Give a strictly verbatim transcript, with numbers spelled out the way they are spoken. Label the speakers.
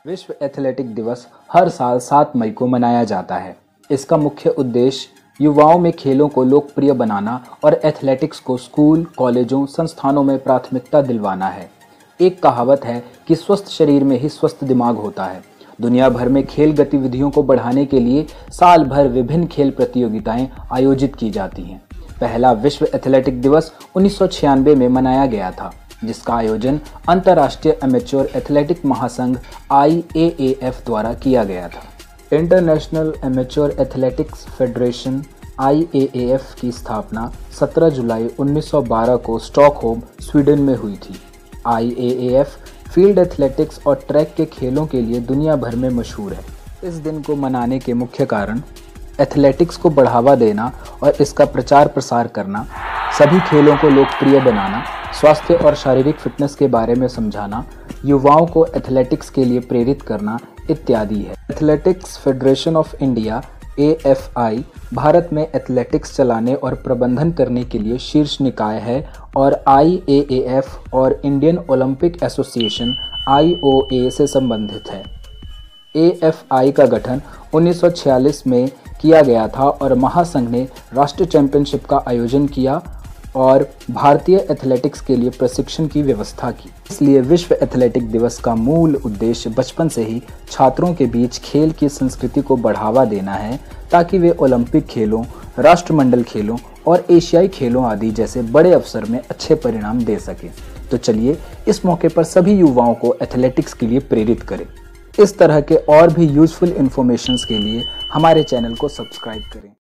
Speaker 1: विश्व एथलेटिक दिवस हर साल सात मई को मनाया जाता है। इसका मुख्य उद्देश्य युवाओं में खेलों को लोकप्रिय बनाना और एथलेटिक्स को स्कूल, कॉलेजों, संस्थानों में प्राथमिकता दिलवाना है। एक कहावत है कि स्वस्थ शरीर में ही स्वस्थ दिमाग होता है। दुनिया भर में खेल गतिविधियों को बढ़ाने के लिए साल भर विभिन्न खेल प्रतियोगिताएं आयोजित की जाती हैं। पहला विश्व एथलेटिक दिवस उन्नीस सौ छियानवे में मनाया गया था, जिसका आयोजन अंतर्राष्ट्रीय एमेच्योर एथलेटिक महासंघ आई ए ए एफ द्वारा किया गया था। International amateur athletics federation I A A F की स्थापना सत्रह जुलाई उन्नीस सौ बारह को स्टॉकहोम, स्वीडन में हुई थी। I A A F field athletics और ट्रैक के खेलों के लिए दुनिया भर में मशहूर है। इस दिन को मनाने के मुख्य कारण एथलेटिक्स को बढ़ावा देना और इसका प्रचार प्रसार करना, सभी खेलों को लोकप्रिय बनाना, स्वास्थ्य और शारीरिक फिटनेस के बारे में समझाना, युवाओं को एथलेटिक्स के लिए प्रेरित करना इत्यादि है। Athletics federation of India A F I Bharat में एथलेटिक्स चलाने और प्रबंधन करने के लिए शीर्ष निकाय है और आई ए ए एफ और Indian Olympic Association I O A से संबंधित है। ए एफ आई का गठन उन्नीस सौ छियालीस में किया गया था और महासंघ ने राष्ट्रीय चैंपियनशिप का आयोजन किया और भारतीय एथलेटिक्स के लिए प्रशिक्षण की व्यवस्था की। इसलिए विश्व एथलेटिक दिवस का मूल उद्देश्य बचपन से ही छात्रों के बीच खेल की संस्कृति को बढ़ावा देना है, ताकि वे ओलंपिक खेलों, राष्ट्रमंडल खेलों और एशियाई खेलों आदि जैसे बड़े अवसर में अच्छे परिणाम दे सकें। तो चलिए इस मौके पर सभी युवाओं को एथलेटिक्स के लिए प्रेरित करें। इस तरह के और भी यूजफुल इन्फॉर्मेशंस के लिए हमारे चैनल को सब्सक्राइब करें।